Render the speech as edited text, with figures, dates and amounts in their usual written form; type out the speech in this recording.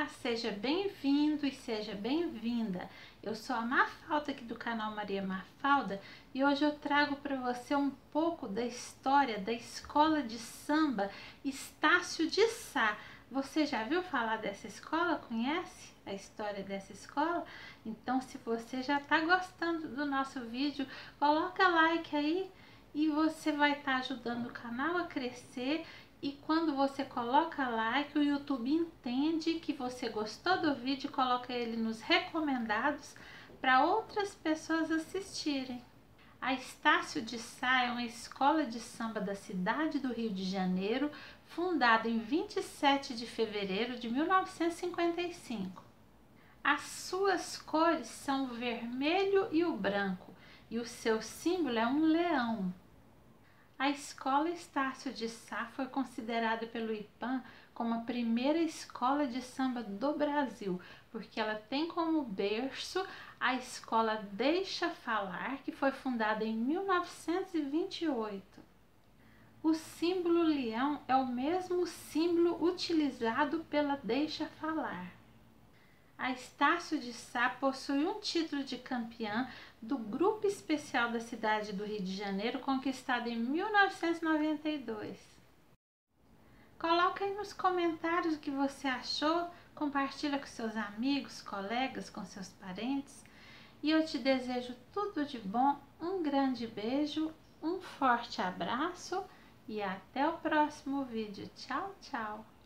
seja bem-vindo e seja bem-vinda. Eu sou a Mafalda aqui do canal Maria Mafalda e hoje eu trago para você um pouco da história da escola de samba Estácio de Sá. Você já viu falar dessa escola? Conhece a história dessa escola? Então, se você já está gostando do nosso vídeo, coloca like aí e você vai estar ajudando o canal a crescer. E quando você coloca like, o YouTube entende que você gostou do vídeo e coloca ele nos recomendados para outras pessoas assistirem. A Estácio de Sá é uma escola de samba da cidade do Rio de Janeiro, fundada em 27 de fevereiro de 1955. As suas cores são o vermelho e o branco, e o seu símbolo é um leão. A escola Estácio de Sá foi considerada pelo IPAM como a primeira escola de samba do Brasil, porque ela tem como berço a escola Deixa Falar, que foi fundada em 1928. O símbolo leão é o mesmo símbolo utilizado pela Deixa Falar. A Estácio de Sá possui um título de campeã do Grupo Especial da cidade do Rio de Janeiro, conquistado em 1992. Coloca aí nos comentários o que você achou, compartilha com seus amigos, colegas, com seus parentes. E eu te desejo tudo de bom, um grande beijo, um forte abraço e até o próximo vídeo. Tchau, tchau!